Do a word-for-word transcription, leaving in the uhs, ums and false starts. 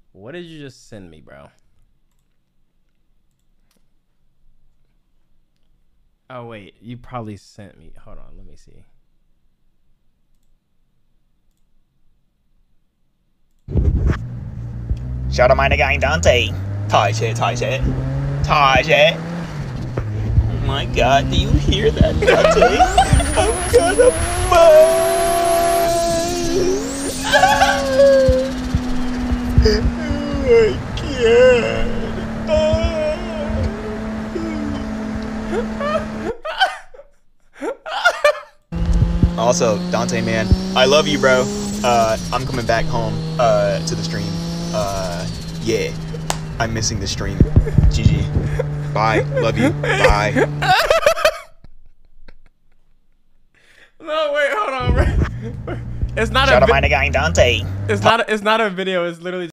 What did you just send me, bro? Oh, wait. You probably sent me. Hold on. Let me see. Shout out my nigga ImDOntai. Thai shit, Thai shit. Thai shit. Oh my god, do you hear that, Dante? I'm gonna buzz. Oh my god. Also, Dante, man, I love you, bro. Uh, I'm coming back home uh, to the stream. Uh, yeah, I'm missing the stream. G G. Bye. Love you. Bye. No, wait, hold on, bro. It's not Shout a out my nigga ImDOntai. It's not. A, it's not a video. It's literally.